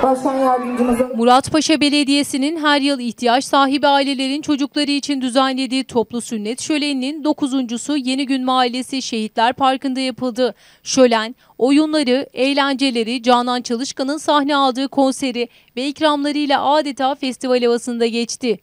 Başkan Yardımcımızın Muratpaşa Belediyesi'nin her yıl ihtiyaç sahibi ailelerin çocukları için düzenlediği toplu sünnet şöleninin 9.'su Yenigün Mahallesi Şehitler Parkı'nda yapıldı. Şölen, oyunları, eğlenceleri, Canan Çalışkan'ın sahne aldığı konseri ve ikramlarıyla adeta festival havasında geçti.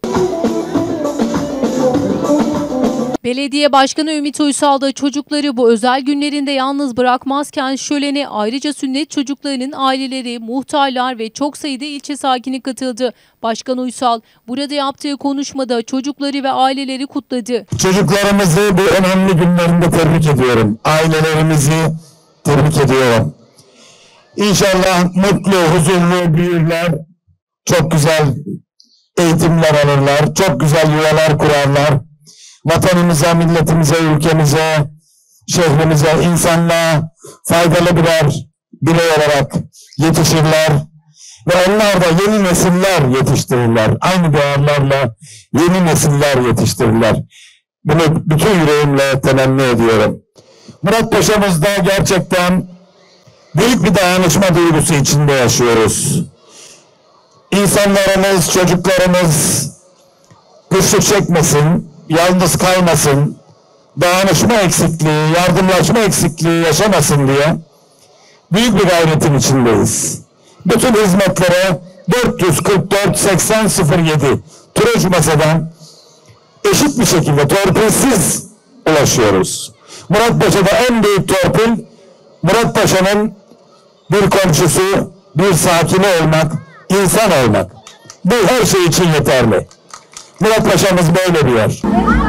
Belediye Başkanı Ümit Uysal da çocukları bu özel günlerinde yalnız bırakmazken şölene ayrıca sünnet çocuklarının aileleri, muhtarlar ve çok sayıda ilçe sakini katıldı. Başkan Uysal burada yaptığı konuşmada çocukları ve aileleri kutladı. Çocuklarımızı bu önemli günlerinde tebrik ediyorum. Ailelerimizi tebrik ediyorum. İnşallah mutlu, huzurlu büyürler, çok güzel eğitimler alırlar, çok güzel yuvalar kurarlar. Vatanımıza, milletimize, ülkemize, şehrimize, insanlığa faydalı birer birey olarak yetişirler. Ve onlar da yeni nesiller yetiştirirler. Aynı değerlerle yeni nesiller yetiştirirler. Bunu bütün yüreğimle temenni ediyorum. Muratpaşa'mızda gerçekten büyük bir dayanışma duygusu içinde yaşıyoruz. İnsanlarımız, çocuklarımız güçlük çekmesin, yalnız kalmasın, dayanışma eksikliği, yardımlaşma eksikliği yaşamasın diye büyük bir gayretin içindeyiz. Bütün hizmetlere 444 80 07 Turuç Masa'dan eşit bir şekilde torpilsiz ulaşıyoruz. Muratpaşa'da en büyük torpil Muratpaşa'nın bir komşusu, bir sakini olmak, insan olmak. Bu her şey için yeterli. Muratpaşa'mız böyle bir yer.